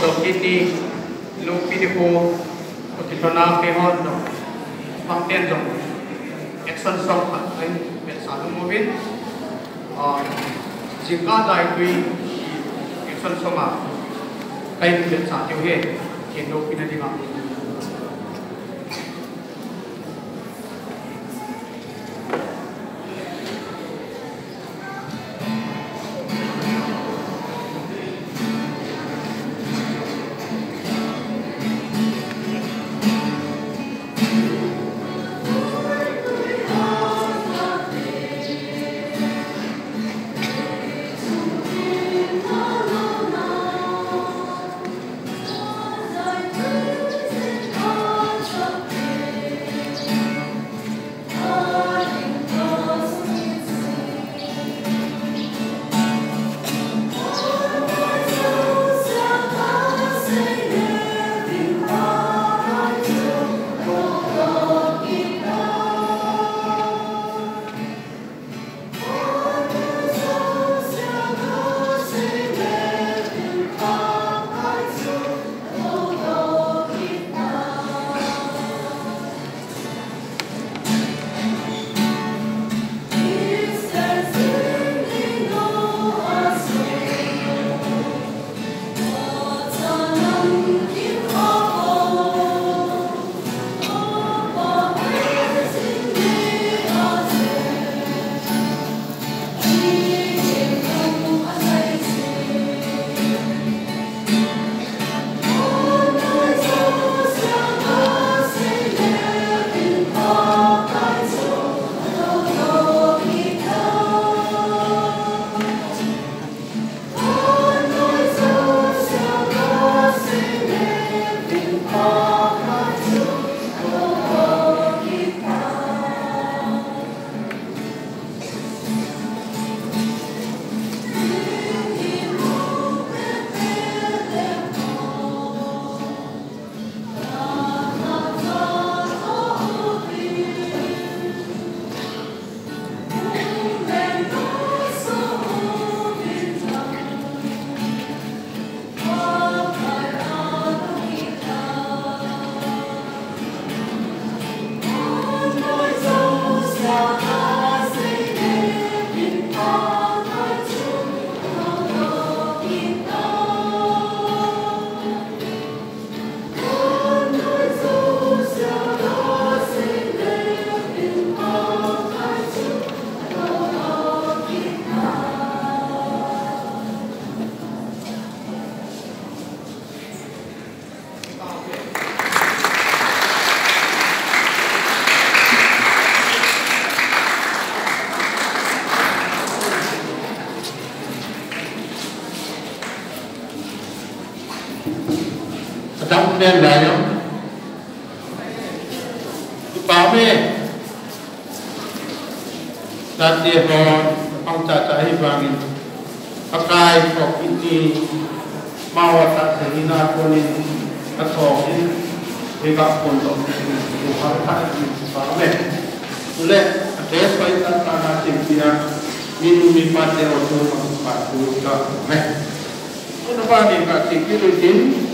kini lupi di ko otitona ke hon do pangten do action song ai ben sa lu movin jingka dai tui action song ma kai ben sa tiu he ke lupi na dinga nên là nhá bảo mẹ là tiền họ ông cha cha hi vangin akai ko ini mau ta sehina konin atau ini hingga pondok itu harta bảo mẹ boleh ada supaya tanah cipia minum mati atau mampu ka mẹ. Kenapa ni kat cipia ini